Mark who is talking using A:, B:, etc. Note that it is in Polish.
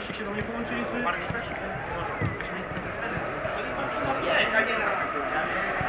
A: byście się do mnie połączyli, czy...
B: Mariusz też?
A: Nie,